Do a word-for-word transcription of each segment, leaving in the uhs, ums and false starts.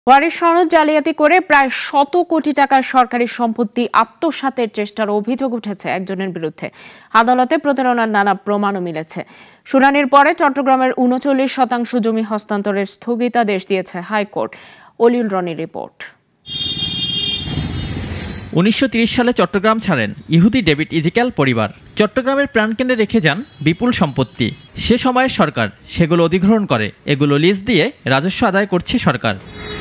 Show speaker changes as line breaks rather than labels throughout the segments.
ওয়ারিশ সনদ জালিয়াতি করে প্রায় শত কোটি টাকার সরকারি সম্পত্তি আত্মসাতের চেষ্টার অভিযোগ উঠেছে একজনের বিরুদ্ধে। আদালতে প্রতারণার নানা প্রমাণও মিলেছে। শুনানির পরে চট্টগ্রামের উনচল্লিশ শতাংশ জমি হস্তান্তরের স্থগিতাদেশ দিয়েছে হাইকোর্ট। অলিউল রনির রিপোর্ট।
উনিশশো তিরিশ সালে চট্টগ্রাম ছাড়েন ইহুদি ডেভিড ইজিক্যাল পরিবার। চট্টগ্রামের প্রাণকেন্দ্রে রেখে যান বিপুল সম্পত্তি। সে সময়ের সরকার সেগুলো অধিগ্রহণ করে, এগুলো লিজ দিয়ে রাজস্ব আদায় করছে সরকার।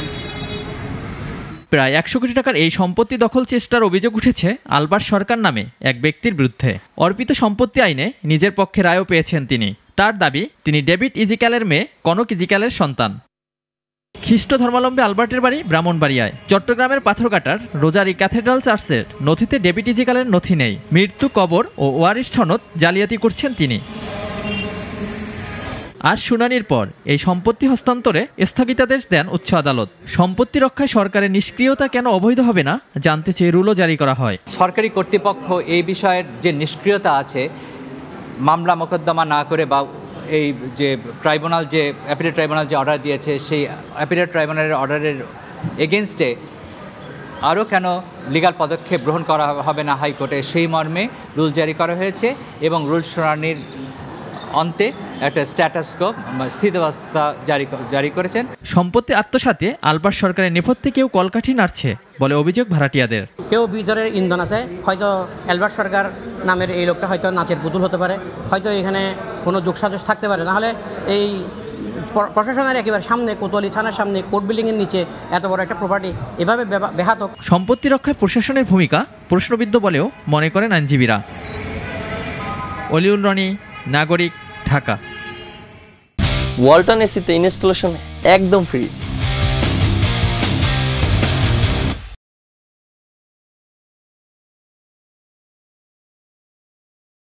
প্রায় একশো কোটি টাকার এই সম্পত্তি দখল চেষ্টার অভিযোগ উঠেছে আলবার্ট সরকার নামে এক ব্যক্তির বিরুদ্ধে। অর্পিত সম্পত্তি আইনে নিজের পক্ষে রায়ও পেয়েছেন তিনি। তার দাবি, তিনি ডেভিড ইজিক্যালের মেয়ে কনক ইজিক্যালের সন্তান। খ্রিস্ট ধর্মাবলম্বী আলবার্টের বাড়ি ব্রাহ্মণবাড়িয়ায়। চট্টগ্রামের পাথরঘাটার রোজারি ক্যাথেড্রাল চার্চের নথিতে ডেভিড ইজিক্যালের নথি নেই। মৃত্যু, কবর ও ওয়ারিশ সনদ জালিয়াতি করছেন তিনি। আজ শুনানির পর এই সম্পত্তি হস্তান্তরে স্থগিতাদেশ দেন উচ্চ আদালত। সম্পত্তি রক্ষায় সরকারের নিষ্ক্রিয়তা কেন অবৈধ হবে না জানতে চেয়ে রুলও জারি করা হয়।
সরকারি কর্তৃপক্ষ এই বিষয়ের যে নিষ্ক্রিয়তা আছে, মামলা মোকদ্দমা না করে বা এই যে ট্রাইব্যুনাল যে অ্যাপিলেট ট্রাইব্যুনাল যে অর্ডার দিয়েছে, সেই অ্যাপিলেট ট্রাইব্যুনালের অর্ডারের এগেনস্টে আরও কেন লিগাল পদক্ষেপ গ্রহণ করা হবে না হাইকোর্টে, সেই মর্মে রুল জারি করা হয়েছে এবং রুল শুনানির অন্তে একটা স্ট্যাটাস কো স্থিতাবস্থা জারি জারি করেছেন।
সম্পত্তি আত্মসাতে আলবার্ট সরকারের নেপথ্যে কেউ কলকাঠি নাড়ছে বলে অভিযোগ ভাড়াটিয়াদের।
কেউ ভিতরের ইন্ধন আছে, হয়তো আলবার্ট সরকার নামের এই লোকটা হয়তো নাচের পুতুল হতে পারে, হয়তো এখানে কোনো যোগসাজশ থাকতে পারে। নাহলে এই প্রশাসনের একেবারে সামনে, কোতোয়ালি থানার সামনে, কোর্ট বিল্ডিংয়ের নিচে এত বড় একটা প্রপার্টি এভাবে ব্যাহত।
সম্পত্তি রক্ষায় প্রশাসনের ভূমিকা প্রশ্নবিদ্ধ বলেও মনে করেন আইনজীবীরা। অলিউল রনি, নাগরিক, ঢাকা।
ওয়ালটন এসিতে ইনস্টলেশন একদম ফ্রি।